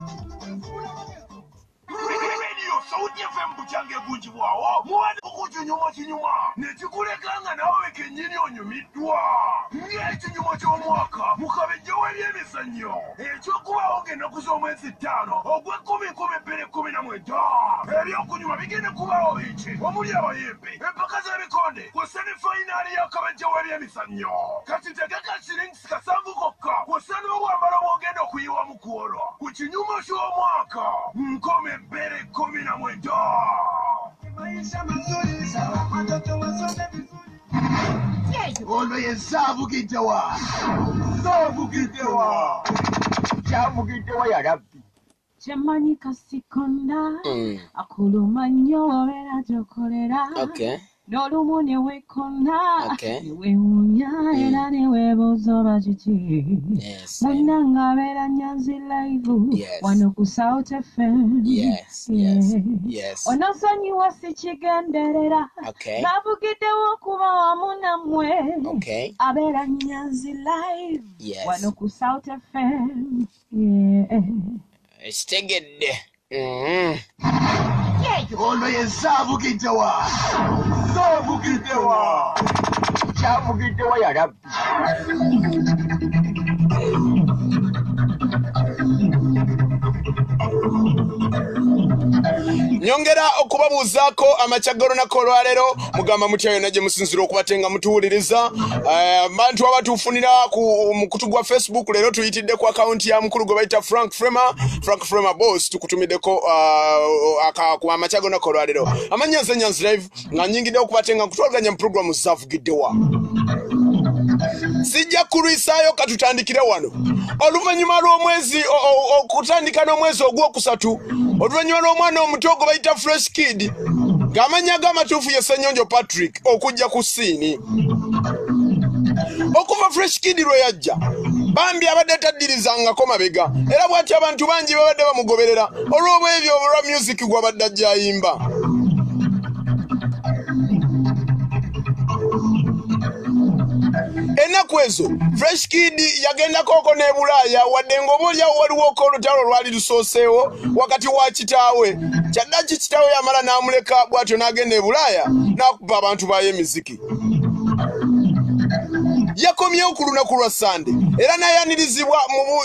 Sauti ya fembu change gunji wao muwane kukuchunyuma chinyuma nechikulekanga nawe kenyini onyumidwa ngechinyuma ch'omwaka mukabejewe by'emizannyo ekyo kubawo ngenda kusoma omwezi 5 ogw'10-12 ebyokunyuma bigenda kubawo biki omuli abayimbi empaka z'ebikonde ku semifayinaali y'akabejewe by'emizannyo kati tegeka shillings 7 kokka kw'ossa n'obwambalo bw'ogenda okuyiwa mu kuolwa ku kinyuma ky'omwaka nkome ebbere 11 Olwe yesavugiddewa kyavugiddewa yarabbi Chamanyi kasikonda akuluma nnyo obeera gy'okolera n'olumu ne weekonda ne weewuunya era ne weebuuza oba kiki munnanga abeera Nyanzi live wano ku South FM onosonyiwa sikigenderera n'avugiddewo okuba wamu nammwe abeera Nyanzi live wano ku South FM Estegedde. Olwe yesavugiddewa kyavugiddewa yarabbi Nyongera okubabuuzaako amakyagalo nako olwaleero mugamba mutya yonna gye musinzira okubatenga mutuwuliriza abantu abatuufunira mu kutu gwa Facebook leero tuyitidde ku akaunti ya mukulu gwe bayita Frank Frema boss tukutumiddeko ku amakyagalo nako olwaleero amannya nze Nyanzi live nga nnyingidde okubatenga nkutwalaganya mu programu zavugiddewa sijja kulwisaayo katutandikire wano oluvannyuma lw'omwezi okutandika n'omwezi ogwokusatu oluvannyuma lw'omwana omuto gwe bayita Fresh Kid ng'amannya g'amatuufu ye Ssenyonjo Patrick okujja ku siini okuva Fresh Kid lwe yajja bambi abadde taddirizangako mabega era bw'ati abantu bangi babadde bamugoberera olw'obwebyo olwa music gw'abadde ajja ayimba ennaku ezo Fresh Kid yagendako ne Bulaaya wadde ng'oboolyawo waliwoko olutalo lwali lusooseewo wakati wa kitaawe kyaddaki kitaawe yamala n'amuleka bw'atyo n'agenda e Bulaaya n'akuba abantu bayo emiziki yakomyewo ku lunaku lwa Sande era n'ayanirizibwa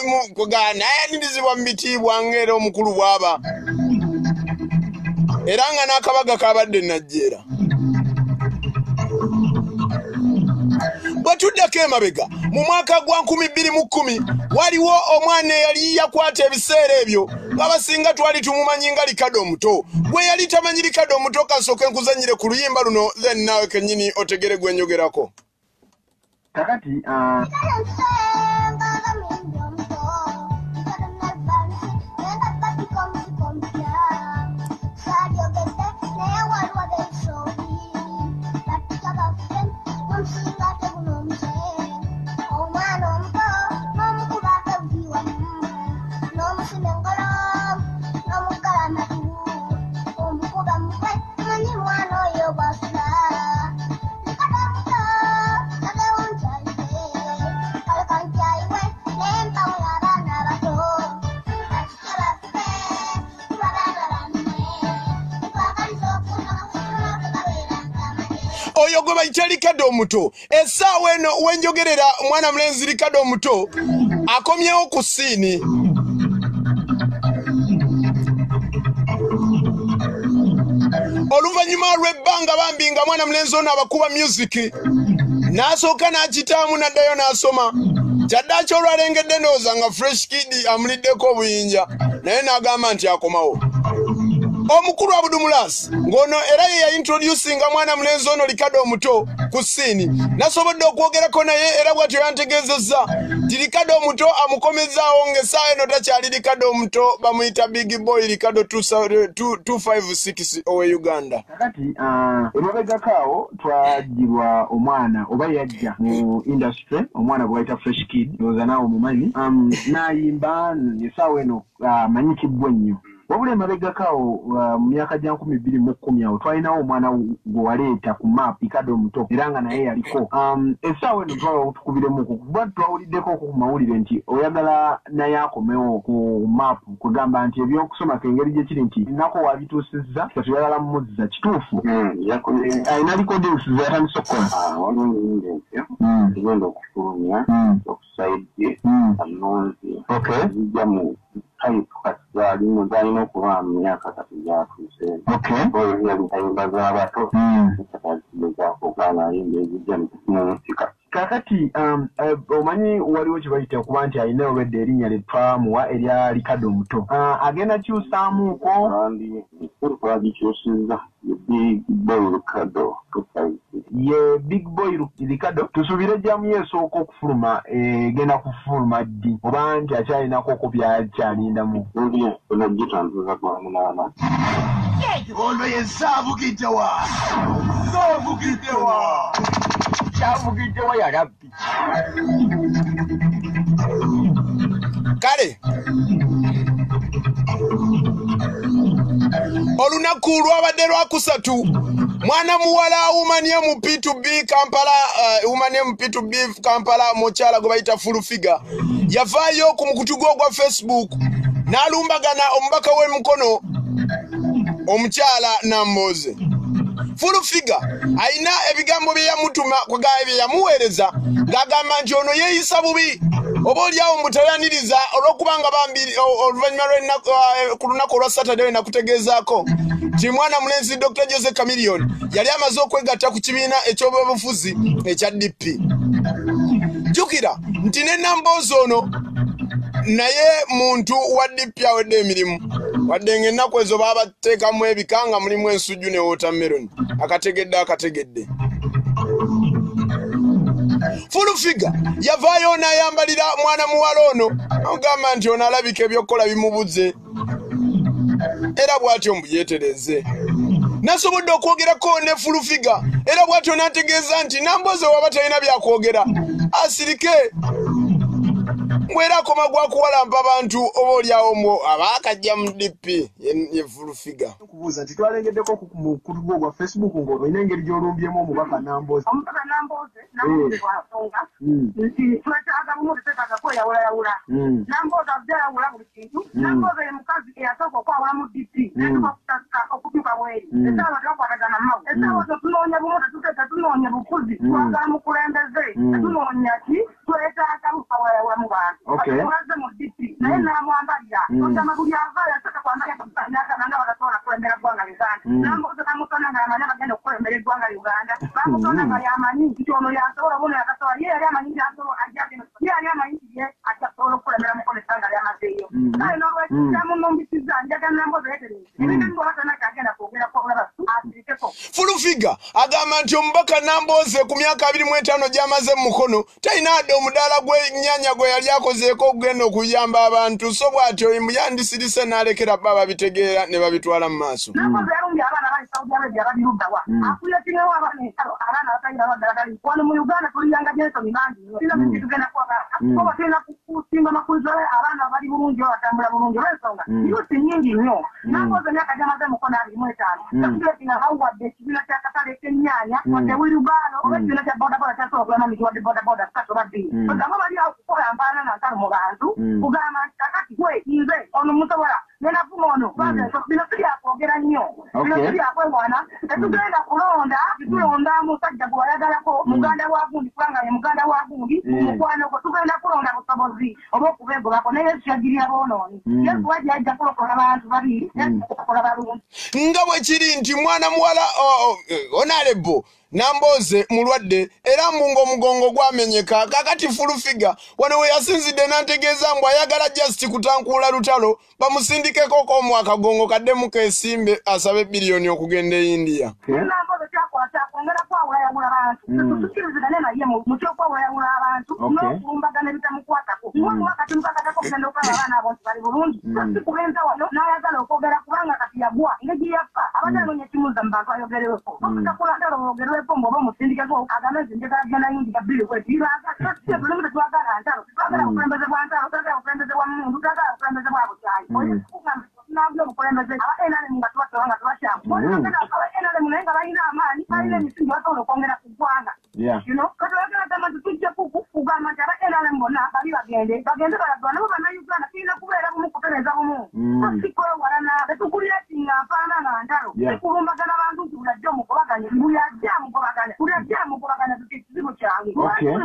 mu bitiibwa ng'era omukulu bw'aba era nga n'akabaga kabadde najjeera bwatuddako emabega mu mwaka gwa 2010 waliwo omwana eyali yakwata ebiseera ebyo ng'abasinga twali tumumanyi nga Likado omuto bwe yali tamanyi Likado omuto kasooke nkuzannyire ku luyimba luno then naawe kennyini otegere gwe njogerako kakati oyo gwe bayita Likado omuto essaawa eno wenjogerera mwana mulenzi Likado omuto akomyewo ku siini oluvannyuma lw'ebbanga bambi nga mwana mulenzi ono abakuba music n'asooka n'akitaamu n'addayo n'asoma kyaddaaki olwalengedde ndowooza nga Fresh Kid amuliddeko obuyinja naye n'agamba nti akomawo omukulu Abudumulasi ng'ono era ye yaintroducinga mwana mulenzi ono Likado omuto ku siini nasobodde okwogerako naye era bw'atyo yantegeezezza ti Likado omuto amukomezzaawo ng'essaawa eno takyali Likado omuto bamuyita Big Boy Likado 256 owe Uganda kakati emabegakaawo twagirwa omwana oba yajja mu industry omwana gwe bayita Fresh Kid ndowooza naawe omumanyi n'ayimba essaawa eno amanyikibwa ennyo wabule mabegakao mu myaka gya 2010 awo twalinawo omwana gwe waleeta ku map Ricardo Muto era nga naye yaliko essaawa eno twala tukubiremu kuba twawuliddeko ku mawulire nti oyagala naye akomewo ku map kugamba nti ebyokusoma kengeri gye kiri nti nako wabituusizza katuyagala mumuzza kituufu alina likodinsi zeyatandisa okukola tugenda okufulumya okusaidye anonzi zijja mu kaifu kati zalina okuba mu myaka kati gyatuuse oyo yali kayimba z'abato zakugana ayimba ezijja mu nsika kakati omanyi waliwo kye bayita okuba nti alina obedde erinnya lye twamuwa erya Ricardo Muto agenda kyusaamuuko twagikyusizza Big Boy Ricardo ye Big Boy Ricardo tusuubire ejjamu yeesooka okufuluma egenda kufuluma ddi oba nti akyalinako ko byakyalindamu onagitantuza gwamunaana ono ye saavugiddewa saavugiddewa kyavugiddewa yalabbi kale olunaku lwabadde lwakusatu mwana muwala awumanye mu P2B Kampala awumanye mu P2B Kampala mukyala gwe bayita Fulufiga yavaayo ku mukutu gwe ogwa Facebook n'alumbagana omubaka w'emikono omukyala Namboze. Fulufiga ayina ebigambo bye yamutuma kwagaye bye yamuweereza ng'agamba nti ono yeeyisa bubi oba oliawo mutayaniriza olw'okubanga bambiri oluvannyuma ku lunaku olwa Saturday nakutegeezaako nti mwana mulenzi Dr. Jose Chameleone yali amaze okwegatta ku kibiina eky'obyobufuzi ekya DP. Jjukira nti ne Namboze ono naye muntu wa DP awedde emirimu wadde ng'ennaku ezo baabateekamu ebikanga mulimu ensujju ne watermelon akategedde Fulufiga yavaayo n'ayambalira mwana muwala ono agamba nti ono alabika ebyokukola bimubuze era bw'atyo mbuyeetereze nasobodde okwogerako ne Fulufiga era bw'atyo n'ategeeza nti Namboze waba talina byakwogera asirike mwera akoma gwakuwalampa abantu oba oliawo mwo abaakajja mu DP ye Fulufiga kubuuza nti twalengeddeko ku mukutu gwo gwa Facebook ng'olwo olina engeri gy'olumbyemu omubaka Namboze Namboze bw'asonga nti twetaaga bumu tetaaga kweyawulayawula Namboze abyayawula buli kintu Namboze ye mukazi eyasooka okwawula mu DP okutuuka bweri essaawa twakwatagana mawe essaawa tetunoonya bumu tetunoonya bufuzi twagala mukulembeze tetunoonya ki twetaaga bukwawulayawula mu bantu Waze mu DP naye n'amwambalira otama buli avaayo asooka kwambalira n'akananga bagasobola kulembera ggwanga Uganda Namboze namutona nga yamanyi abagenda okukulembera eggwanga Uganda bamutona nga yamanyi nti ono yasobola obuno yakasobola ye yali amanyi yasobola ajjagenda ye yali amanyi nti ye atasobola okukulembera mukono essanga lyamazeeyo kale n'olwekiramu nombisiza njagala Namboze yeetereze ebintu ngobatona kyagenda kwogerako olaba asirikeko Fulufiga agamba nti omubaka Namboze ku myaka 25 gy'amaze mu mukono talina adde omudaala gw'ennyanya gwe yali akozeeko okugenda okuyamba abantu so bw'atyo yandisirise n'alekera bba babitegeera ne babitwala mu maaso Namboze yalumbye abaana bali Saudi Arabia babirugawa akuletingewo abaana ensalo abaana abatayira baddala wano mu Uganda tuliyanga Jason Mangi sina bintu tugenda kwagala kuba tulina kusimba makulizo abaana bali bulungi batambula bulungi olw'ensonga yusi nyingi nnyo Namboze myaka gy'amaze mu mukono 25 takuletinga bawadde ekibiina ky'akatale k'ennyaanya wadde wirubaalo oba ekibiina kya bodaboda kyasobola okulema miti wadde bodaboda kukatoba bbiri ogamba bali awo kukola mpaana na ntalo mu bantu kugamba nti kakati gwe nze ono musobola nenafuma ono bino tulyakwogera nnyo bino tulyakwewana tetugenda kulonda titulonda musajja gwe wayagalako muganda wa gundi kubanga ye muganda wa gundi mukwano gwe tugenda kulonda busobozi oba okubegobako naye Yesu yagirira boonooni Yesu wajja ajja kulokola bantu babiri yakola balungi nga bwe kiri nti mwana muwala Honorable Namboze mulwadde era mungo omugongo gwamenyeka kakati Fulufiga wano we yasinzidde n'antegeeza mbu ayagala just kutankuula lutalo bamusindikeko ko mu akagongo kaddemu keesimbe asabe biliyoni okugenda e India. Namboze kyakwata kwongera kwawulayawula abantu tukirizigane naye mu kyokwawulayawula abantu n'okulumbagana ebitamukwatako wakati mukakatako okugenda okulaba abaana abo nti bali bulungi sikubenza wano n'ayagala okwogera kubanga kati yagwa ng'egi yafa abadde anoonya kimuza mu bantu ayogereweko okutakulandala oyogerwepo mboba omusindikeko agambe nti njagala genda India bbiri kwetiraga tulimu tetwagala ntalo twagala obukulembeze bwa ntalo twagala obukulembeze bwa mundu twagala obukulembeze bwa bukyayi nabyo mukolemeze aba NRM nga tubatwanga tubashamu bona aba NRM nenga bayina amani bayina misingi batono kongera kugwana you know katwagala kama tujja kufuga amajara NRM bona bali bagende baradwana bo bana Uganda kina kubera mu kutereza mu siko warana tukulira tinga pana na ndaro kulumba kana bantu tulajja mu kubaganya buyajja mu kubaganya tukizibu kyange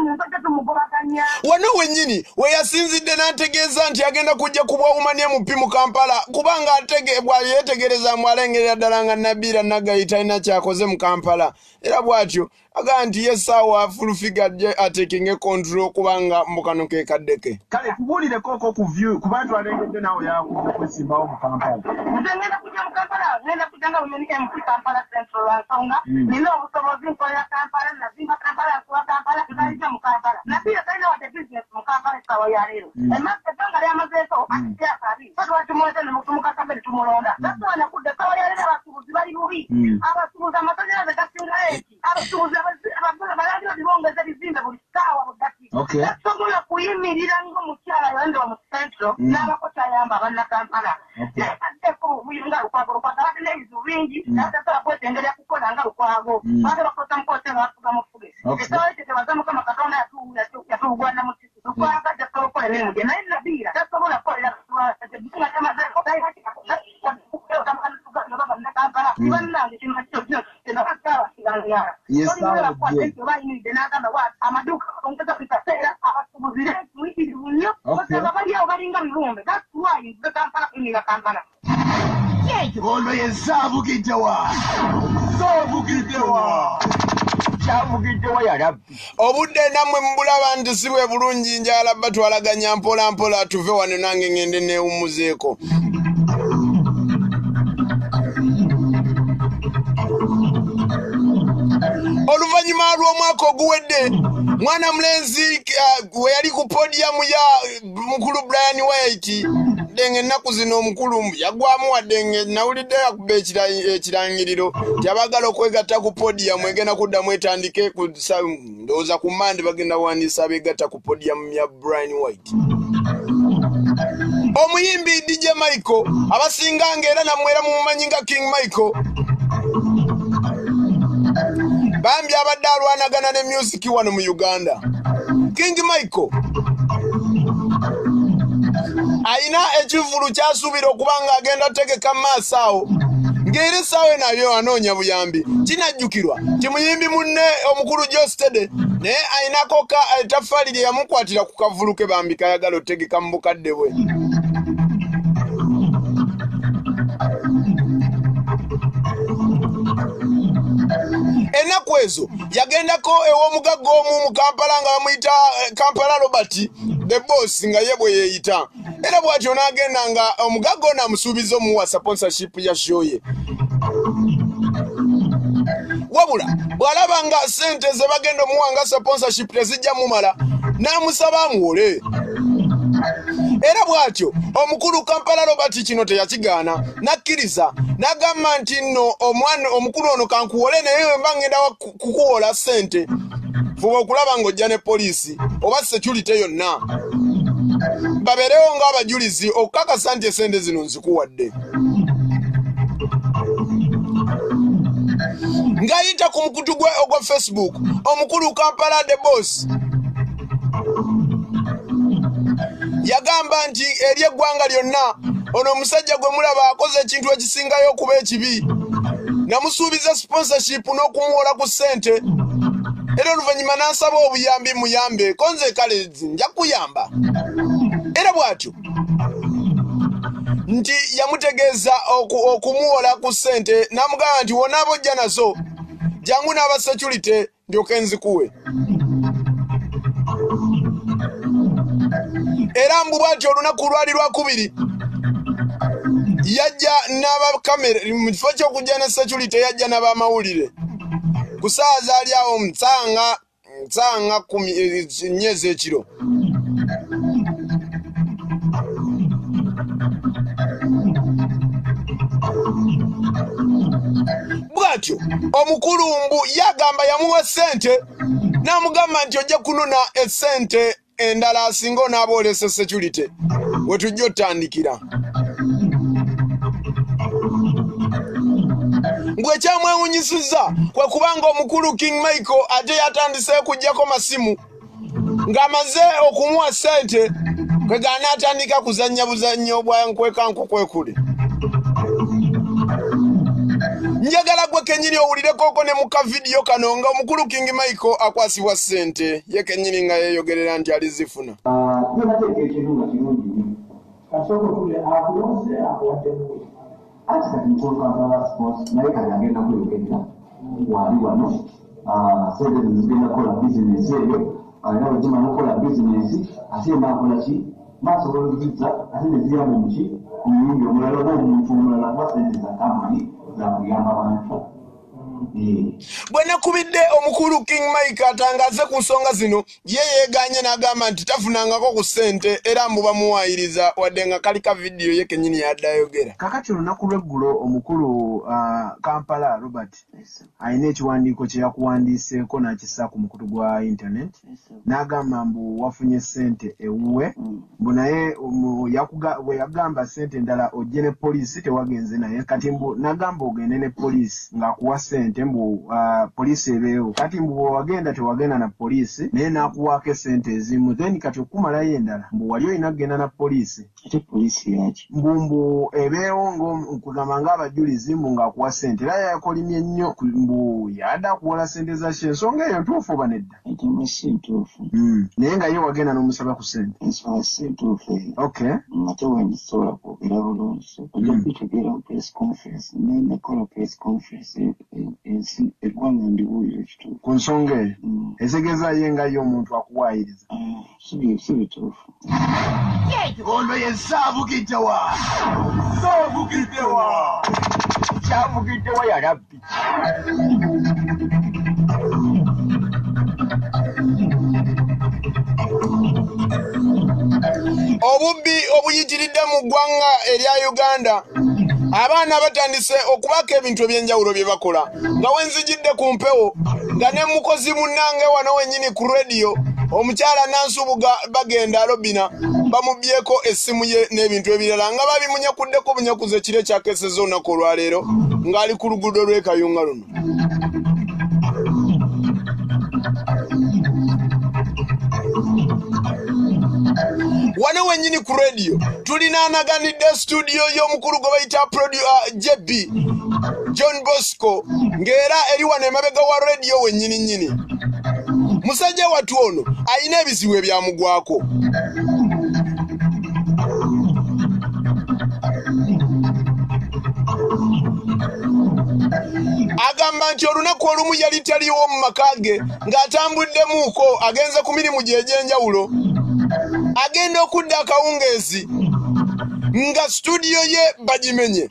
wano wenyini weyasinzidde n'ategeeza nti agenda kujja kubwawumanya mu Pimu Kampala kubanga bwali yetegereza mwalengerera ddala nga Nabiira Nagayita alina kyakoze mu Kampala era bw'atyo aga nti yesaawa full figure atekinge control kubanga mukano ke kaddeke kale kubulire koko ku view kubantu alengedde nawe yakuja kwesimbawo mu Kampala ngenda kujja mu Kampala ngenda kujanga mu MP Kampala Central Ansonga nina obusobozi nkola Kampala na zimba Kampala kwa Kampala tunaija mu Kampala na pia kaina wa business mu Kampala sawa ya lero emase tanga ya mazeto akya kari bado watu mmoja ni mtu mukakambele tumulonda sasa wanakuja sawa ya lero abasubuzi bali bubi abasubuzi amatanya za kasinga eki abasubuzi abagula balagiro dibongeza bizimbe buli sawa budaki somola kuyimirira ngo mukyala yende wa mu Central n'abakota yamba abanna Kampala ko uyinga ukwagoro kwa kabati lezo bingi hata sasa kwetendelea kukola nga ukwago bado bakota mkote na watu kama fuge sawa ite bazamu kama katona ya tu Uganda mutisi ukwaga ja kole nemu je na ina bila sasa somola kwa ila bikinga kama za kwa dai haki ono yesavugiddewa obudde nammwe mubulaba nti si bwe bulungi njala batwalaganya mpola mpola tuve wano nange ngende neewummuzeeko oluvannyuma lw'omwaka oguwedde mwana mulenzi we yali ku podiyamu ya mukulu Brian White denge ennaku zino omukulu yagwamu wadde nawulidde yakuba ekirangiriro tyabagala okwegatta ku podiyamu egenda kuddamu etandike ndowooza ku Mande bagenda wandiisa begatta ku podiyamu ya Brian White omuyimbi DJ Michael abasinga ng'era namwera mumumanyi nga King Michael bambi abadde alwanagana ne music wano mu Uganda. King Michael ayina ekivulu kyasuubira okubanga agenda tegeka maaso awo ng'era essaawa nabyo anoonya buyambi kinajjukirwa kimuyimbi munne omukulu Jostede naye ayinako ettaffaali lye yamukwatira ku kavulu ke bambi kayagala otegeka mu bukadde bwe. Ennaku ezo yagendako ew'omugagga omu mu Kampala nga bamuyita Kampala Robert the boss nga ye bwe yeeyita era bw'atyo n'agenda nga omugagga ono amusuubiza omuwa sponsorship ya show ye wabula bw'alaba nga ssente ze bagenda omuwa nga sponsorship tezijja mumala n'amusaba amuwole era bw'atyo omukulu Kampala Robert kino teyakigaana nakkiriza n'agamba nti nno omwana omukulu ono kankuwole naye mba ngenda kukuwola ssente fuba okulaba ng'ojja ne poliisi oba security yonna babeerewo ng'abajulizi okukakasa nti essente zino nzikuwadde. Ng'ayita ku mukutu gwe ogwa Facebook omukulu Kampala the boss yagamba nti eri eggwanga lyonna ono omusajja gwe mulaba akoze ekintu ekisingayo okuba ekibi namusuubiza sponsorship n'okumuwola ku ssente era oluvannyuma n'asaba obuyambi muyambe konze kale nja kuyamba era bw'atyo nti yamutegeeza okumuwola ku ssente n'amugamba nti wonaaba ojja nazo jangu n'aba security ndyoke nzikuwe era mbu bw'atyo olunaku lwali lwakubiri yajja n'abakamera mu kifo ky'okujja ne security yajja n'abamawulire ku ssaawa zaali awo nsanga 10 ez'ekiro bw'atyo omukulu mbu yagamba yamuwa ssente n'amugamba nti ojja kunona essente endala asinga onaaboolesa security we tujja otandikira bwe kyamwewunyisizza kwe kubanga omukulu King Michael ate yatandise kujjako masimu ng'amaze okumuwa ssente kwe ganaatandika kuzannya buzannyo bwa nkwekankukwekule. Njagala gwe kennyini owulireko ne mu kavidiyo kano nga omukulu King Michael akwasibwa ssente ye kennyini nga yeeyogerera nti alizifuna. Bwe nakubidde omukulu King Michael atangaze ku nsonga zino ye yeeganye n'agamba nti tafunangako ku ssente era mbu bamuwaayiriza wadde nga kali ka vidiyo ye kennyini yaddayogera. Kakati olunaku lw'eggulo omukulu Kampala Robert alina ekiwandiiko kye yakuwandiiseeko n'akissa ku mukutu gwa internet n'agamba mbu wafunye ssente ewuwe mbu naye bwe yagamba ssente endala ojje ne poliisi tewagenze naye kati mbu n'agamba ogende ne poliisi ng'akuwa ssente mbu poliisi ebeewo kati mbu wagenda tewagenda na poliisi naye n'akuwaako essente ezimu then kati okumalayo endala mbu wali olina kugenda na poliisi ate poliisi yaki mbu ebeewo nkugamba ng'abajulizi mbu ng'akuwa ssente era yakolimye nnyo mbu yadde akuwola ssente za ki ensonga eyo ntuufu oba nedda ejama si ntuufu naye nga ye wagenda n'omusaba ku ssente ensonga si ntuufu eyo okay ate wendisobola kwogera bulungi ojja kwitegeera mu press conference nenakola press conference ensi eggwanga ndibuulira ekituufu ku nsonga eyo etegeeza ye nga ye omuntu akuwaayiriza si bituufu ono ye saavugiddewa kyavugiddewa yalabbi Obubbi obuyitiridde mu ggwanga erya Uganda abaana batandise okubaka ebintu eby'enjawulo bye bakola nga wenzijidde ku mpewo nga ne mukozi munnange wano wennyini ku rediyo omukyala Nansubuga bagenda alobina bamubyeko essimu ye n'ebintu ebirala nga babimunyakuddeko bunyakuzi ekiro ekyakeeseza olunaku olwaleero ng'ali ku luguudo lw'e Kayunga luno. Wano wennyini ku radio tulinaanaganidde studio y'omukulu gwe bayita JB John Bosco ng'era eri wano emabega wa radio wennyini nnyini. Musajja wattu ono ayina ebizibu ebyamugwako. Agamba nti olunaku olumu yali taliwo mu maka ge ng'atambuddemuuko agenze ku mirimu gye egy'enjawulo agenda okudda akawungeezi nga studio ye bagimenye.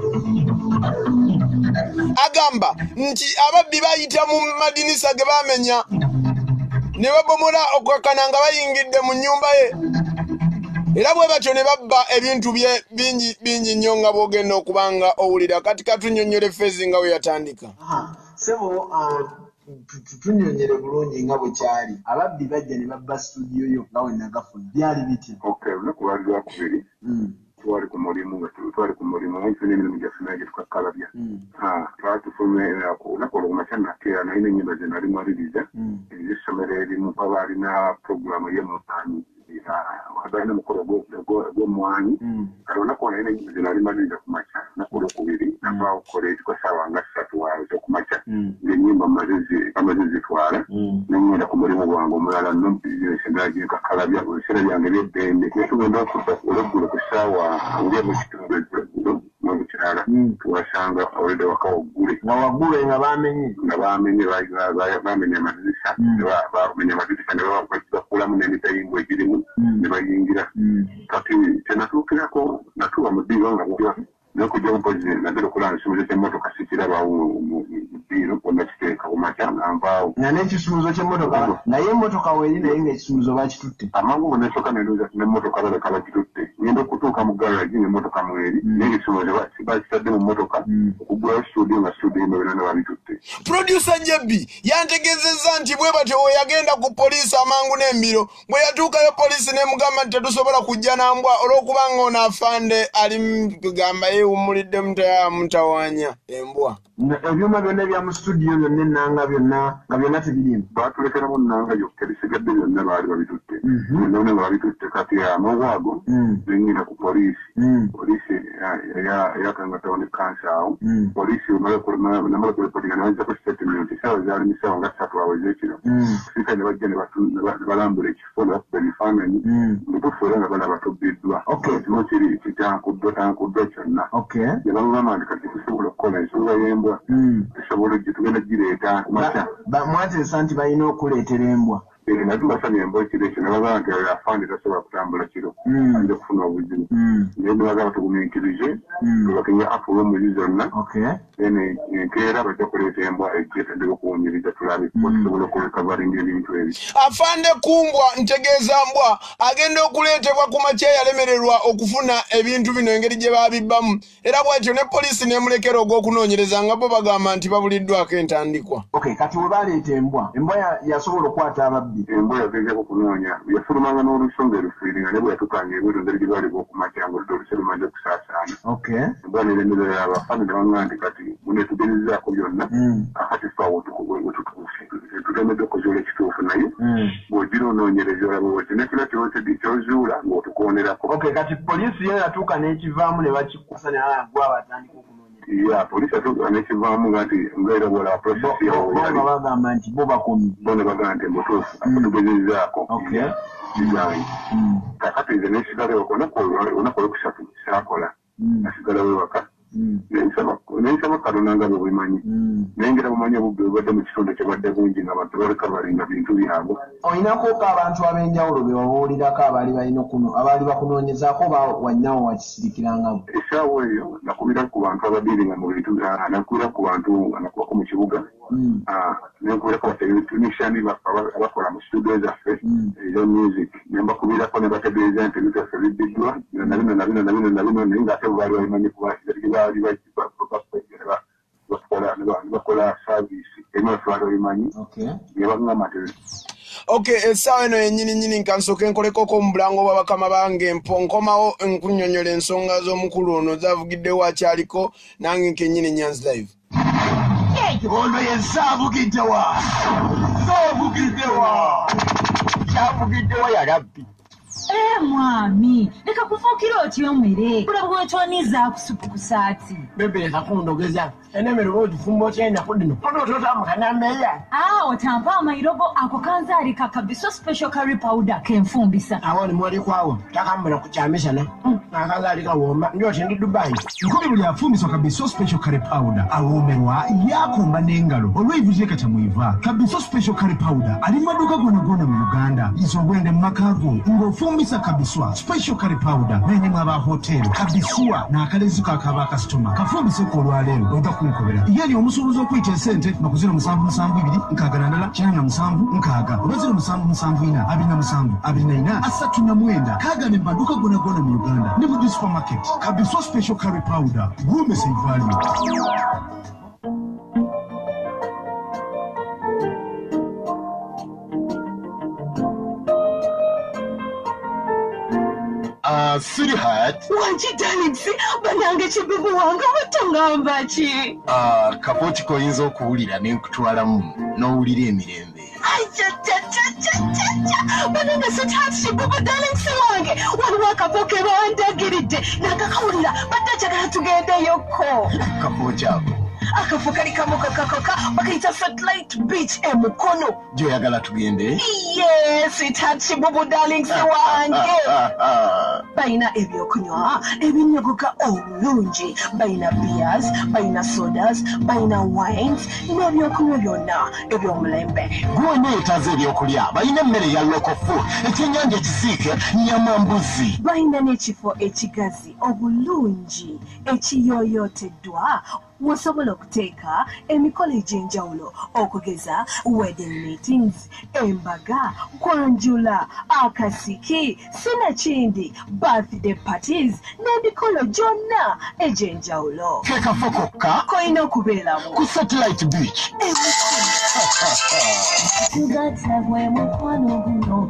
Agamba nti ababbi bayita mu madinisa ge baamenya ne babomola okukakana nga bayingidde mu nnyumba ye era bwe batyo ne babba ebintu bye bingi nnyo nga bw'ogenda okubanga owulira kati katunnyonnyole Ffeezi nga we yatandika. Sebo tunyonyere bulungi nga bwe kyali ababbi bajja ne babba studio yo nga we nagafuna byali bitya? olunaku lwali lwakubiri twali ku mulimu nfuna emirimu gyaffe naye gyetukakalabya olunaku olwo kumakya nakeera naye n'ennyimba ze nali maliriza ez'essomero erimu baba alina puroguramu ey'emwanyi balina omukolo gw'omwanyi kale olunaku olwo naye n'ennyimba ze nali maliriza ku makya olunaku olwokubiri navaawo okukola ekiko saawa nga 3 ez'okumakya ng'ennyimba amaze zitwala n'engenda ku mulimu gwange omulala no bizinesi endala gyenkakalabya ebiseera byange eby'eddembe netugenda okudda olweggulo ku ssaawa ng'emu kitundu eggulo n'olukirala tuwasanga olwedde waka waggule nga bamenye bamenya amadirisa ne bakulamu n'emitayingo egirimu ne bayingira kati kyenatuukirako natuuba mu ddiiro nga mutya n'okujja mukozi naddala okulaba ekisumuzo ky'emmotoka sikirabawo mu ddiiro bonna kiteeka ku makya nga nvaawo nga n'ekisumuzo ky'emmotoka naye emmotoka weeri naye ng'ekisumuzo bakitutte amangu ngo nesooka nendoza n'emmotoka baleka bakitutte ngenda okutuuka mu garagi ng'emmotoka mweri naye ekisumuzo bakitadde mu mmotoka okugulayo studio nga studio eno byonna ne babitutte. Producer JB yantegeezezza nti bwe batyo we yagenda ku poliisi amangu n'embiro bwe yatuukayo poliisi n'emugamba nti tetusobola kujja nambwa olw'okubanga ono afande ali kugamba yeewummulidde mutawaanya embwa. ebyuma byonna bya mu studio byonna ennanga byonna tebirimu baatulekeramu nnanga yokka ebisigadde byonna baali babitutte none nga babitutte kati amawaago nenyina ku poliisi eyakangatawo ne kansa awo poliisi namala kulepotinga nebajjako statement esaawa zaali misaawa nga 3 aweze ekiro sika ne bajja ne balambula ekifo ne bakuba ebifaananyi ne tufuera nga balaba tobbiddwa ekimu kiri kitankuddwa kyonna ne bamugamba nti kati tusobola okukola ensonga y'embwa tusobola tugenda gireeta kumakya mwateesa nti balina okuleetera embwa natubasabye embwa ekiro ekyo ne bagamba nti afande tasobola kutambula kiro ayinza okufuna obuzibu naye ne bagamba tugumiikirize tubakenya afu w'omwezi zonna enkeera bajja kuleeta embwa ekyetendera okuwunyiriza tulabe tusobola okulekavaringa ebintu ebyo afande kumbwa ntegeeza mbwa agenda okuleetebwa ku makya yalemererwa okufuna ebintu bino engeri gye babibbamu era bw'atyo ne poliisi n'emulekera ogw'okunoonyereza nga bo bagamba nti babuliddwako entandikwa kati we baleeta embwa yasobola okukwata ababbi embwa yagezaako okunoonya yafulumanga n'olusonga erufiiringa ne bwe yatukanga ebweru engeri gye baaliwo okumakya nga oludde olusi lumaze okusaasaana embwa neremerera abafande ne bamugamba nti kati muneetugerezaako byonna akati faawo wetutuuse tutemedde okuzuula ekituufu naye bw'ogira onoonyereza olaba woti nekira kyozuula ng'otukonerako kati poliisi yo yatuuka n'ekivaamu ne bakikusa nagwa batandika okunoonyereza poliisi yatuuka n'ekivaamu nga nti ngaera bwolaba prosesi yawo bagamba nti bo bakomi bo ne bagamba nti mutuufu akutugezezaako kiganyi kakati nze nesigala olunaku olwokusatu saakola nasigalawo ewaka nensaba Katonda nga bwe bumanyi nengera bumanyi obubbi obubadde mu kitundu kyebadde bungi nga abantu baleka balinga bintu byabwe olinakooko abantu ab'enjawulo be wabuulirako abaali bakunoonyezaako wannawo wakisirikirangabo essaawa eyo nakubira ku bantu abadiiringa mu bintu nakubira ku bantu nga nakubako mu kibuga nenkubirako batekinisiani abakola mu studio zaffe ezo music nembakubirako ne bategeeza nti ebintu byaffe bibbiddwa nabino naye ngaate bwe baali babimanyi kuba bakola service emafulalo bimanyi yebagamba nti essaawa eno yennyini nkansooka enkolekoko mu bulango bwa bakama bange nkomawo nkunnyonnyola ensonga z'omukulu ono zavugiddewo akyaliko nange nkennyini Nyanzi Live ono yesaavugiddewa kyavugiddewa yarabbi mwami leka kufuukira otyo omere kulaba wetwaniza kusupu ku saati bebeleka kundogeza enemere bwotufumba okyendako dino onototamukanambeya otampa amairobo ako kanzaalika kabiso special curry powder kenfumbisa awo nimwalikwawo takambula kukyamisana akazaalika womba njoti ndi Dubai nkubi buli afumbiswa kabiso special curry powder awoomerwa yakomba n'engalo olw'eivuzye katamuiva kabiso special curry powder ali maduuka gonagona mu Uganda izobwende mu makago ng'ofumbisa kabiswa special curry powder n'ennyuma aba hoteli kabiswa n'akalezu kakaba kasitoma kafumbiseko olwaleero oda kunkobera yali omusuubuzi okuyita esente makuziro 772 nkagana ndala 97 nkaaga oba 0774 24 24 349 kagane maduuka gonagona mu Uganda ne mu supermarket kabiswa special curry powder gume value. Sweetheart. Wanchi darling, banange chibubu wanga watangamba chi. Kapoti koyinza okuwulira n'ekutwalamu n'owulira emirembe. Banange sweetheart chibubu darling siwange waliwo akapoke bandagiridde nakakawulira badde tugendeyoko. Kapoti ako. Akafo kali kamoka bakayita Satellite Beach Mukono. Gyoyagala tugende? Yes, sweetheart bubu darling wange. Bayina ebyokunywa ebinyogoka obulungi, bayina beers, bayina sodas, bayina wines n'ebyokunywa byonna eby'omulembe. Gw'oneetaze ebyokulya bayina emmere ya local food ekyennyanja ekisiike nnyama mbuzi. Bayina n'ekifo ekigazi obulungi ekiyooyooteddwa wasobola okuteeka emikolo egy'enjawulo okugeza wedding meetings, embaga, kwanjula, akasiki, sinakindi, birthday parties n'emikolo gyonna egy'enjawulo. Kekafo kokka koyina okubeeramu ku Satellite Beach. Ngata gwe mukwano guno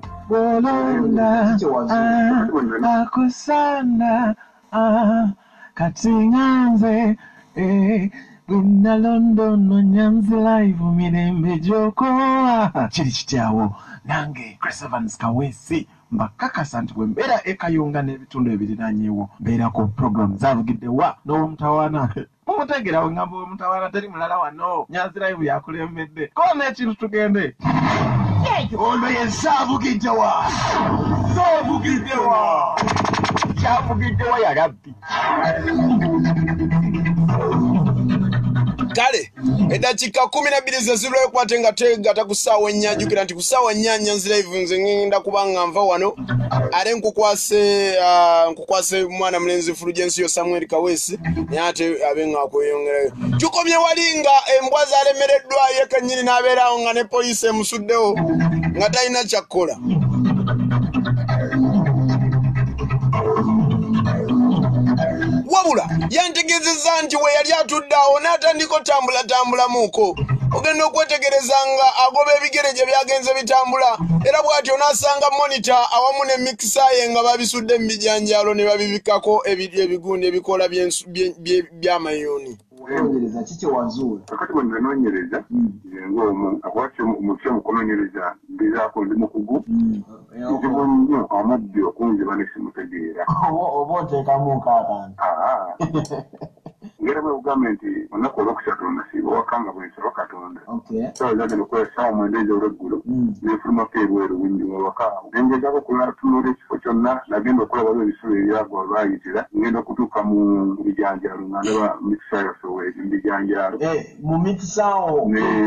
Bolonda akusana kati nganze Gunda London no Nyanzi live mirembe jokoa chiri kityawo nange Chris Evans Kawesi mbakakasa nti bwe mbeera ekayunga n'ebitundu ebirinanyeewo mbeera ku program zavugiddewa n'omutawaana mumutegera we ngamba omutawaana teri mulala wano Nyanzi live yakulembedde koona ekintu tugende ono ye Zavugiddewa ya rabbi kale eddakiika 12 ze zirwayo kwate nga tegata ku ssaawa ennya jjukira nti ku ssaawa ennya Nyanzi live nze ngenda kubanga nva wano ale nkukwase mwana mulenzi Fulgencio Samuel Kawesi naye ate abe nga akweyongerayo tukomye wali nga embwa zalemereddwayo kennyini n'abeerawo nga ne poliisi emusuddewo nga talina kyakkola wabula yantegezeza nti we yali atudde awo n'atandika tambulamuuko ogenda okwetegereza nga agoba ebigere gye byagenze bitambula era bw'atyo n'asanga monita awamu ne mikisa ye nga babisudde mu bijanjaalo ne babibikako ebigundi ebikoola by'amayuuni Kunoonyereza kiki wazuula kakati bwe nanoonyereza ng'omu akwatyo omukisa mu kunoonyereza mbizaako ndi mukugu kizibu nnyo amubbi okunziba ne simutegeera oba oteekamu nk'abantu ngera bwe bugambe nti olunaku olwokusatu nasiiba wakanga bwensaba Katonda sawa zagenda okukola essaawa 9 ez'olweggulo neefulumako ebweru windiwa waka nengezaako okutunuula ekifo kyonna nagenda okulaba ebisulo ebyagwa lwayitira ngenda okutuuka mu bijanjaalo nga ndaba mikisa yaffe mubijanjaalo mu mikisaawo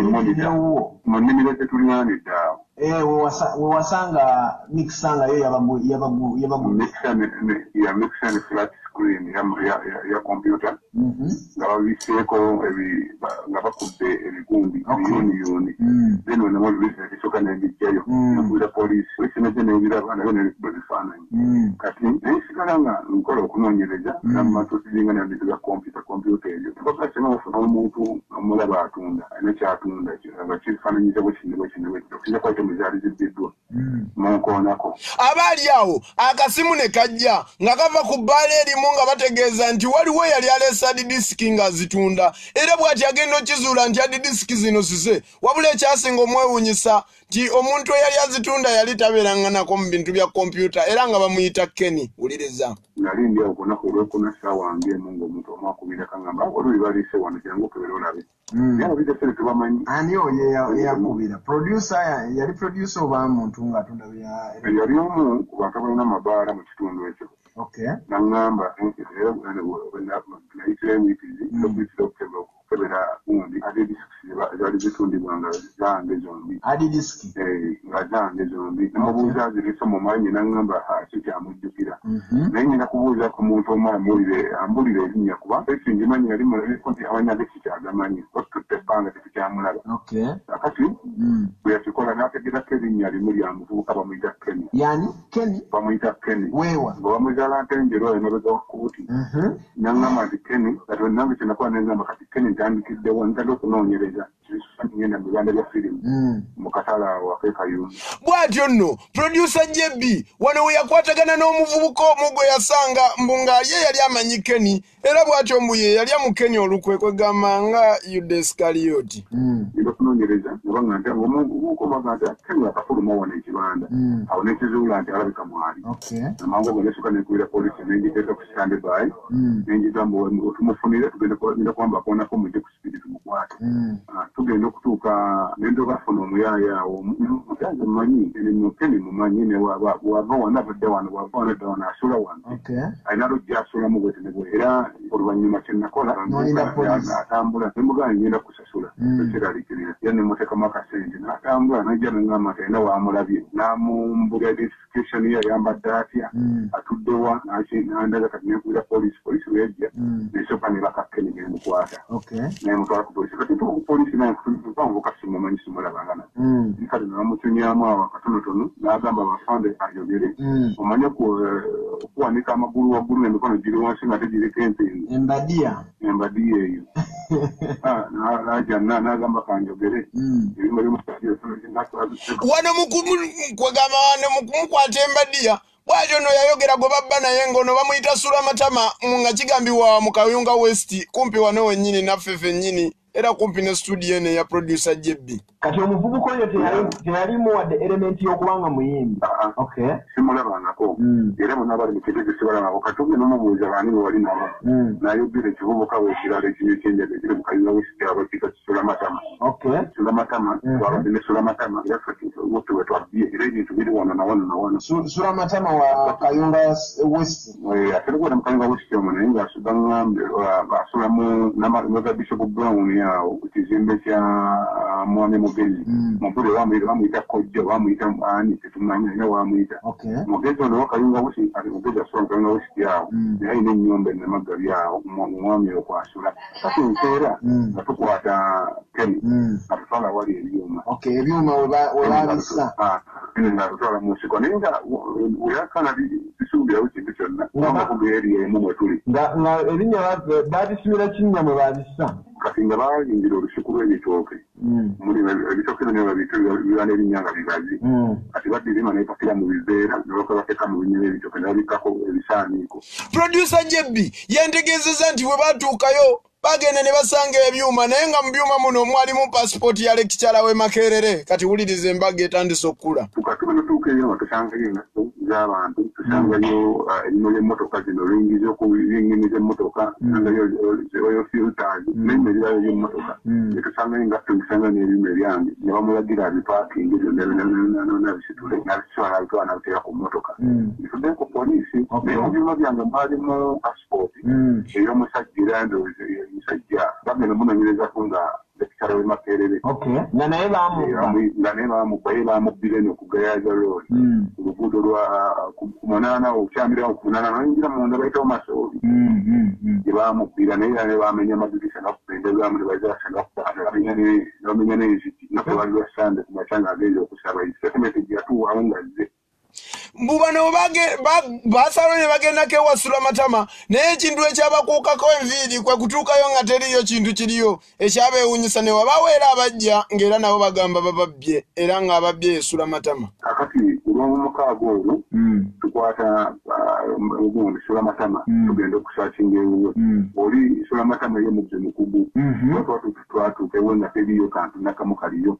mu nnimiro zetuliranidde awo wewasanga mikisa nga yo yabagu mikisa ne flat screen ya computer nga babiseeko nga bakudde ebigundi biyuuniyuuni then wenamu bibisa ekisooka nebijjayo nakuira poliisi ekineje nebiraba nabyo nebikuba ebifaananyi kati nayesigala nga nkola okunoonyereza namatusiringa nebintu bya computer ebyo tubakasema bafuna omuntu omulaba atunda alina kyatunda nga kifaananyiza bwekinebwekino kwaite muzaali zibbiddwa munkoonako abaali awo akasimu ne kajja nga kava ku bbaala erimu nga bategeeza nti waliwo yali aleesa adidisiki ng'azitunda era bw'ati agenda okizuula nti adidisiki zino zize wabula ekyasinga omwewuunyisa nti omuntu eyali azitunda yali tabeeranganako mu bintu bya kompyuta era nga bamuyita Kenny wuliriza nali ndi awo kunaku olwokuna ssaawa ng'emu ng'omuntu omu akubira kangamba oluli baliise wano kyangu okebera olabe yabo bidesere tebamanyi ani oyo eyakubira producer yali producer oba muntu ng'atunda yali omu ku bantu abalina amabaala mu kitundu ekyo nangamba nayitira emiitizi okuyitira okukebera gundi adidisiki zaali zitundibwa nga zange zombi nga zange zombi namubuuza zirisa mu manyi nangamba kikyamujjukira naye ngenda kubuuza ku muntu omu ambulire erinnya kuba ekinjimanyi yali mulabiko nti abanyaga kikyagamanyi otutte ebbanga tetukyamulaba akati bwe yakikola n'ategerako erinnya limu lya muvubuka bamuyita Kenny bamuyita Kenny nga bamuzaala ntenjero emabega wakubuti nangamba nti Kenny kati nange kyenakuba nengamba kati Kenny ntandikiddewo ntadde okunoonyereza ngenda mu bibanda bya firimu mu katala wake Kayunga bw'atyo nno producer JB wano we yakwatagana n'omuvubuka omu gwe yasanga mbu nga ye yali amanyi Kenny era bw'atyo mbu ye yali amukenye olukwe kwegamba nga Yuda Iscariot okunoonyereza nabanga nti omuvubuka obaga nti Kenny akafuluma wano ekibanda awo nekizuula nti alabika mwali amangu go nesuka nekubira poliisi nenjiteeka ku standby nenjigamba otumufunire tugenda kwamba konako mujje ku sipidi tumukwate tugenda okutuuka nendo bafuna omuyaayi awo mutanze mumanyi Kenny mumanyi newava wanabadde wano wava wanadda wano asula wano alina lujja asulamu bwetenebwe era oluvannyuma kyenakola atambula nemugana ngenda kusasula ekiralikirira era nemuteekamu akasente n'atambula najja nengamba nti alina wamulabye namumbulya identification ye ayambadde atya atuddewa nandaga kati nekubira poliisi weyajja nesooka nebaka Kenny nemukwata naye mutwala ku poliisi kati tuka ku poliisi naye kutuvanvuka simumanyi simulabangana kati nebamutunyamu awo akatonotono n'agamba bafande ayogere omanye okuwanika amagulu waggulu emikono giri wansi nga tegiriko empingu embadiya eyo naja n'agamba kanjogere wano kwegamba wano mukumukwata embadiya bwatyo no yayogera gwe babba naye ngono bamuyita Sulamatama nga kigambibwa mu Kayunga West kumpi wano wennyini naffe ffennyini era kumpi ne studio ene ya producer JB. Kati omuvubuka oyo teyali muwadde element y'okubanga muyimbi. Okay. Simulabangako. Era bonna bali mu kitegesi balabako kati ogenda omubuuza baani bwe wali nabo. N'ayogera ekivubuka ekirala ekiyo ekyenjagala ekiri mu Kayunga West abakika Sulamatama. Okay. Sulamatama twabadde ne Sulamatama era ffe we twabbye era ebintu biri wano na wano na wano. Sulamatama wa Kayunga West. Ate gwera mu Kayunga West omwo naye ng'asuba ngambe asula mu Mother Bishop Brown yawo ku kizimbe kya Mwami Mugezi. Mupule bamuyita Kojja bamuyita ani tetumanyi naye wamuyita. Mugezi ono Kayunga West ati Mugezi asula mu Kayunga West yawo naye alina ennyumba ennamaggabi awo mwami okwasula. Kati nkeera nga tukwata Kemi atutwala wali ebyuma. Ebyuma we babissa. Nga tutwala mu nsiko naye nga weyakana bisuubirawo kintu kyonna okuga eriya emu mwe tuli. Nga erinnya baabisibira kinnya mwe babissa. Kati nga baayingira olusuku lw'ebitooke. Ebitooke bino biba n'erinnya nga bigazi. Kati baddira naye pakira mu biveera ne bateeka mu binywa ebitooke ne babikkako ebisaaniiko. Producer JB yantegeezezza nti bwe batuukayo bagenda ne basanga ebyuma naye nga mu byuma muno mwalimu passport ya lecturer we Makerere. Kati wuliriza embaga etandise okkula. Tukati bwe tutuukayo nga tusangayo engaso z'abantu tusangayo ennyo y'emmotoka zino ringi z'emmotoka tusangayo oyo filters n'emmeriwayo y'emmotoka tusangayo engaso tusanga n'ebyuma ebyange ne bamulagira abipaakingi byonna bisitule nabisitwala nabitwala nabiteeka ku mmotoka bitudde ku poliisi naye mu byuma byange mwalimu passport ey'omusajja era ndowooza musajja bagenda munoonyerezako nga lecturer we Makerere. Nga naye bamubba ye bamubbira eno ku Gayaza Road ku luguudo lwa ku Munaana okyamirawo ku Munaana noyingira munda bayitawo Masooli gye bamubbira naye era ne bamenya amadirisa ngakupenda bwamu ne bazasa ngabamenya n'enzigi nga kwe bali lwasande ku makya ng'agenza okusaba statement gye yatuwaawo ng'azze. Mbubano basalo ne bagendako ewa Sulamatama naye ekintu ekyabakuukako enviiri kwe kutuukayo nga teriyo kintu kiriyo ekyabeewuunyisa ne wabaweera abajja ng'era nabo bagamba bababbye era ng'ababbye Sulamatama. Kakati olw'omukaaga olwo tukwata Sulamatama tugenda okusaakinga ewuwe oli Sulamatama ye mugze mukugu twatuuka ewe nga teriyo kantu nakamu kaliyo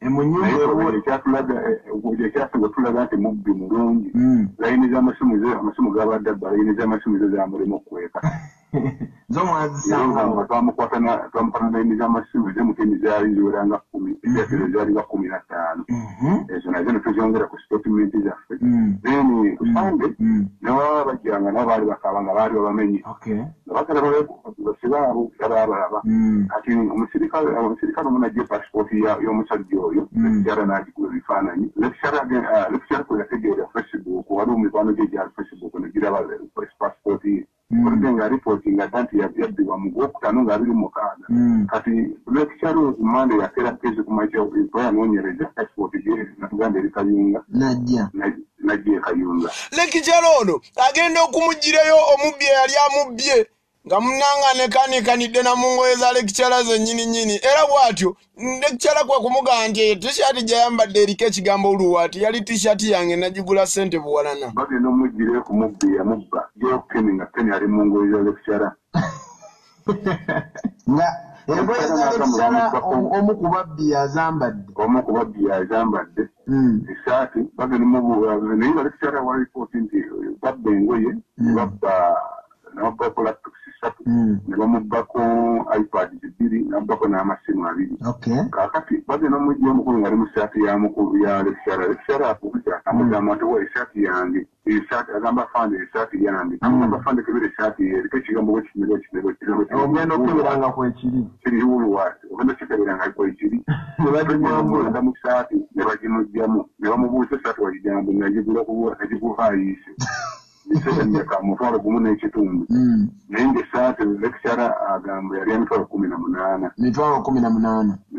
ekyasinga tulaga nti mubbi mulungi layini z'amasimu gabadde abba layini z'amasimu zo zamulema okukweka zomwazisanga twamukwata layini z'amasimu zemutemi zaali ziweranga 10 ebyatero zaali nga 15 ezo nazo netuzongera ku statement zaffe then kusande newaba bajjanga nabo baali bakaba nga baali babamenye nga bakalabasibaabo abalaba kati omusirikale omunajja passport y'omusajja oyo lecturer n'agikuba ebifaananyi lecturer kwe yategeera Facebook wali omukwano gye gyali Facebook negiraba passport ye oludde nga ripoti nga ddanti yabbibwa mu Gwokutaano nga 26 kati lecturer Monday yateera kezi ku makya yanoonyereza passport gye natugamba eri Kayunga najja Kayunga. Lecturer ono agenda okumugirayo omubbi eyali amubbye nga munanganekanidde na mu ngoye za lecturer zennyini era bw'atyo lecturer kwe kumugamba nti t-shirt gye yambadde eriko ekigambo Oluwaati yali t-shirt yange nagigula ssente buwalana. Bagenda omugirayo ku mubbi yamubba Keni nga Keni ali mu ngoye za lecturer nga engoye za lecturer omu ku babbi yazambadde esaati bagenda naye nga lecturer wa ripoti nti babba engoye nababbako laptops 3 ne bamubbako iPads 2 nababbako n'amasimu 2 kakati bagenda omujja omukulu nga ali mu saati ya lecturer akubuza amugamba nti wa esaati yange esaati agamba fande esaati yange amugamba fande kebera esaati ye eriko ekigambo bwekimero ogenda okukeberanga kwekiri kiri Oluwaati ogenda kikeberanga kwekiri nebagimwamulanda mu saati ne bagimugjamu ne bamubuuza esaati wagijambo nagiguhaayise emyaka omutwalo gumu n'ekitundu naye ngaesaati lecturer agamba yali emitwalo 18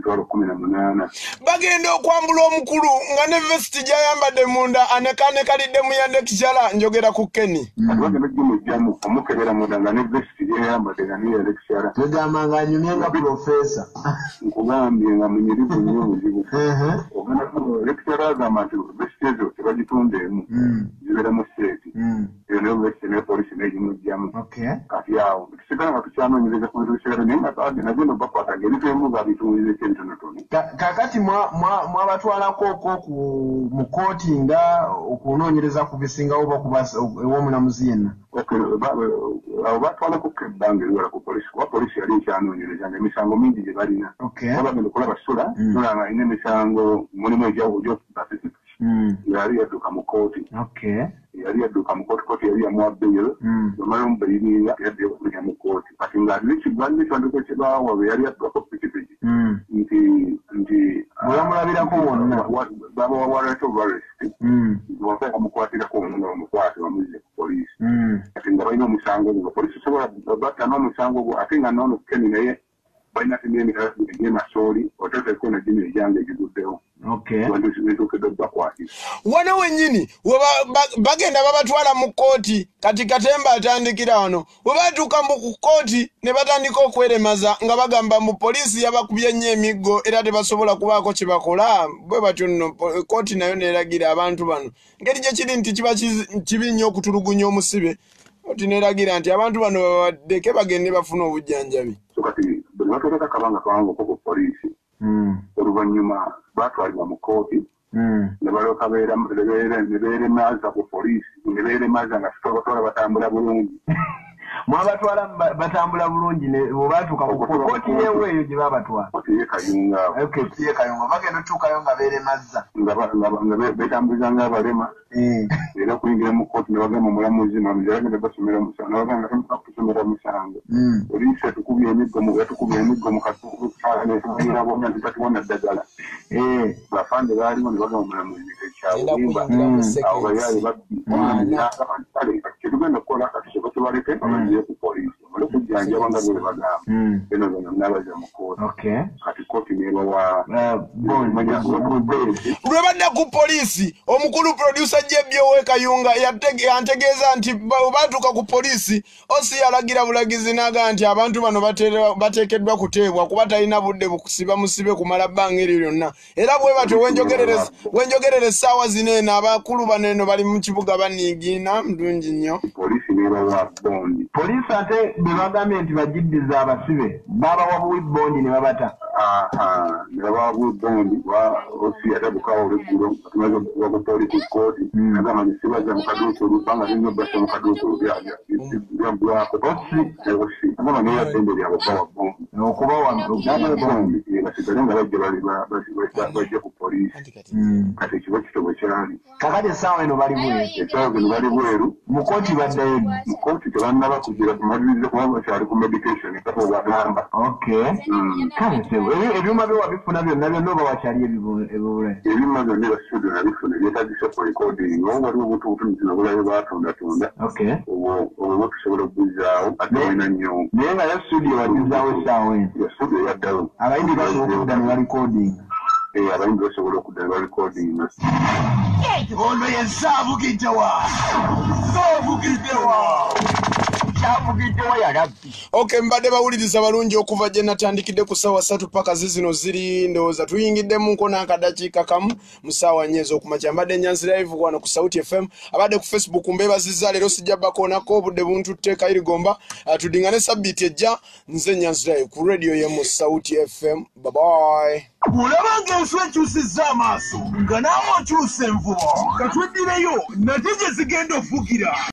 emitwalo 18. bagenda okwambula omukulu nga ne vesti gyayambadde munda anekanekalidde muyande kijala njogera ku Kenny. Bagenda gyemujjamu omukebera munda nga ne vesti gyayambadde nga niyo lecturer. Tugamba nga anyumye nga professor. Nkugambye nga munyirivu nnyo muzibu. Ogenda ku lecturer agamba nti vesti ezo tebagitundeemu zibeera mu state. Eyo nayo vesti ne polisi negimujjamu. Kati awo tusigala nga tukyanoonyereza ku bintu bisigala naye nga nagenda obakwata ng'ebitemu babitunuulira ekyentonotono. Kakati mwabatwalako okwo mu kooti nga okunoonyereza ku bisingawo oba ew'omulamuzi yenna. Abo batwalako ebbanga eriwera ku polisi kuba polisi yali ekyanoonyereza nga emisango mingi gye balina. Bagenda okulaba sula nga alina emisango mulimu egy'okupacific yali yadduka mu kooti. Yali yadduka mu kooti yali yamuwa bbeeyo omala omubeyiriira yadde okulya mu kooti kati ng'alinaekiwandiiko kyebawa bwe yali yaddukako pikipiki nti bweyamulabirako wonna babawa warrant of arrest waba bamukwatirako omuna bamukwate bamuzze ku polisi kati nga balina omusango ogwo polisi sobola batta n'omusango ogwo ate nga noono Kenny naye balina n'emitala egy'emasooli oteekeko negino egyange egiguddewo. Wano wennyini bagenda babatwala mu kooti kati Katemba atandikira wano bwe batuuka ku kooti ne batandika okweremaza nga bagamba mu polisi yabakubye nnyo emiggo era tebasobola kubaako kye bakola bwe batyo nno kooti nayo neeragira abantu bano ngeri gye kiri nti kiba kibi nnyo okutulugunya omusibe kooti neeragira nti abantu bano babaddeke bagende bafune obujjanjabi. Kati bwe batwalako akabanga kawangako ku polisi oluvannyuma batwalibwa mu kooti ne balyoka nebeeremaza ku polisi ne beeremaza nga tubatwala batambula bulungi. Mwabatwala batambula bulungi bwebatuuka ku kooti yeewo eyo gye babatwala. Kooti ye Kayunga. Kooti ye Kayunga bagenda otuukayo nga beeremazza. Nga beetambuza ng'abalema. Era kuyingira mu kooti ne bagamba omulamuzi mulamuzi yagenda basomera musango ne bagamba temuka kutusomera musango. Poliisi yatukubye emiggo mu katuufu netubira bonna ntitatuwona ddagala. Bafande baalimu ne bagamba omulamuzi ekyabuyimba awo bayaaye babbi kyetugenda okukola kati kyeba tubaleke babaziye ku polisi omale okujjanjaba nga bwe bagamba eno zonna nabaza mu kooti kati kooti nebawa lwe badda ku polisi omukulu producer Jebyo Kayunga yantegeeza nti batuuka ku polisi osi yalagira bulagizi naga nti abantu bano bateekeddwa kuteebwa kuba talina budde bukusiba musibe kumala bbanga eryo lyonna era bwe batyo wenjogerera essaawa zino eno abakulu bano eno bali mu kibuga baniigiina mdungi nnyo. Polisi nebawa bondi. Polisi ate bwe bagambye nti bagiddiza abasibe babawa buwi bondi ne babata. Ne babawa buwi bondi osi yatabukawo olweggulo tumaze okuva ku polisi kooti nagamba nti sibaza mu kaduukulu banga lino basa mu kaduukulu byambulako osi agamba neyadembe lyabwe bawa bondi okubawa bondi basigale nga bajja ku polisi kati ekiba kitobwe kyali kakati essaawa eno bali bweru mu kooti baddayo mu kooti tebannaba kugira kumalirize kuba bakyali ku medication kati bagamba ebyuma bye wabifuna byonna oba wakyali ebibule ebyuma byonna ebasuudu nabifuna ebyetagisa ku recording oba waliwo obutubutumizi nobulayo batunda obwo tusobola okuguzaawo ate olina nnyo naye nga yo studio wagizaawo essaawa eno studio yaddawo abayimbi basobola okudda ne barecording abayimbi basobola okudda ne barecording ono ye saavugiddewa Okay, mbadde bawuliriza balungi okuva gye natandikidde ku ssaawa 3 paka zino ziri ndowooza tuyingiddemuko n'akadakiika kamu mu ssaawa 4 ez'okumakya. Mbadde Nyanzi live wano ku Sauti FM, abadde ku Facebook mbeebazizza leero sijja bakoonako obudde buntutte Kayirigomba tudingane sabbiiti ejja nze Nyanzi live ku radio ye mu Sauti FM. Bye bye. Olaba ng'ensu ekyusizza amaaso nga naawe okyusa envubo katweddireyo nate gye zigenda ofugira.